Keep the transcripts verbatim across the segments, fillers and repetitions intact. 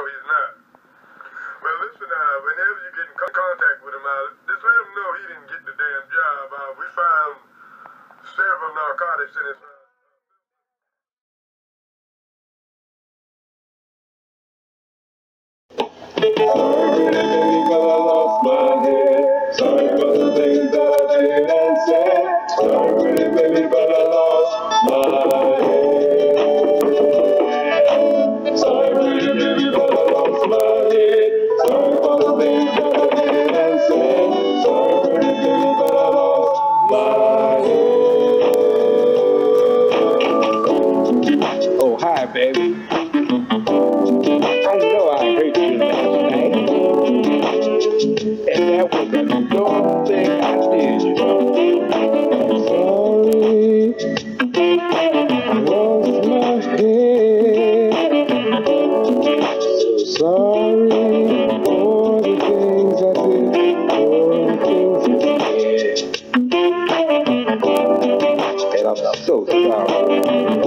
he's not. Well, listen, uh, whenever you get in contact with him, uh, just let him know he didn't get the damn job. Uh, we found several narcotics in his... Sorry, baby, but I lost my head. Sorry for the things that I did and said. Sorry, baby, but I lost my head. Sorry, baby, but I lost my head. Sorry for the things that I did and said. Sorry, baby, but I lost my head. Oh, hi, baby. I know I hurt you last night, and that was the dumb thing I did. Sorry, I lost my head. So sorry for the things I did, for the things I did. And I'm so sorry.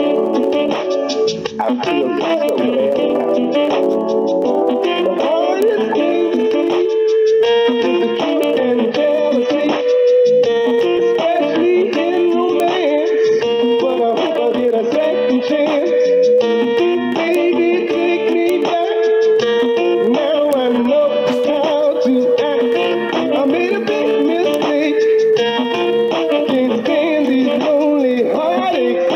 I feel so bad. The hardest thing to see is the truth and jealousy, especially in romance. But I hope I get a second chance. Baby, take me back. Now I know how to act. I made a big mistake. Can't stand these lonely heartaches.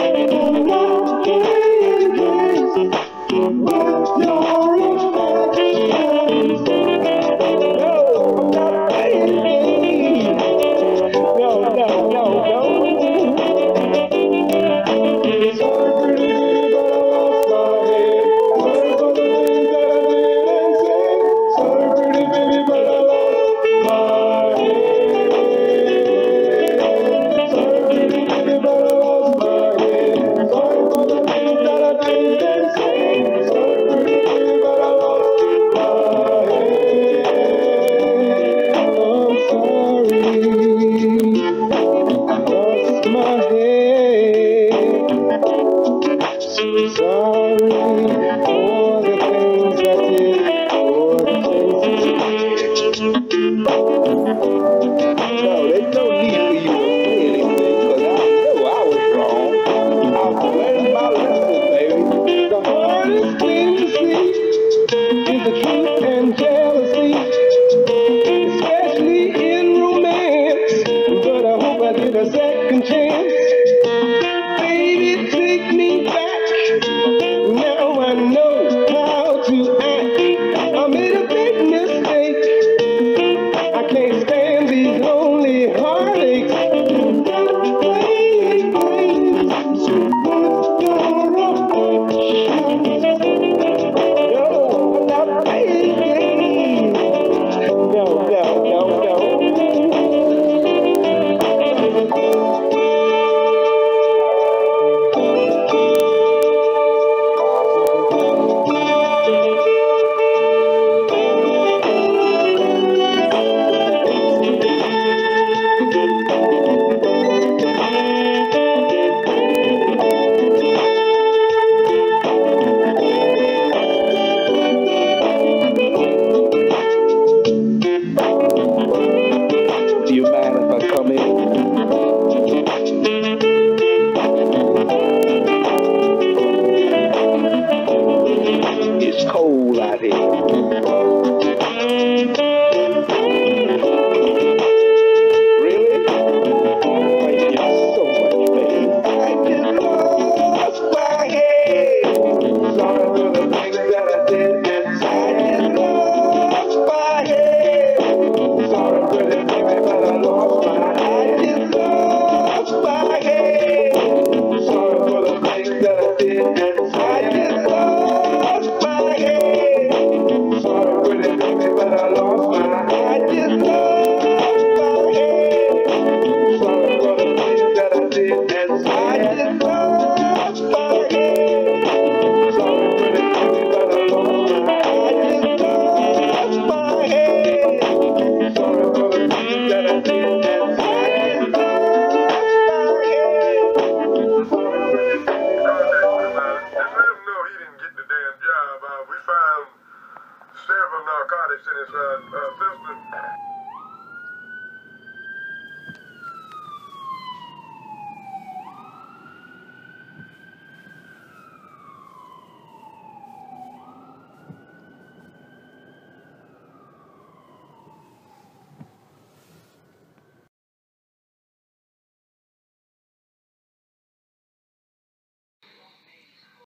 Second chance, baby, take me back. Now I know narcotics in his uh, uh, system.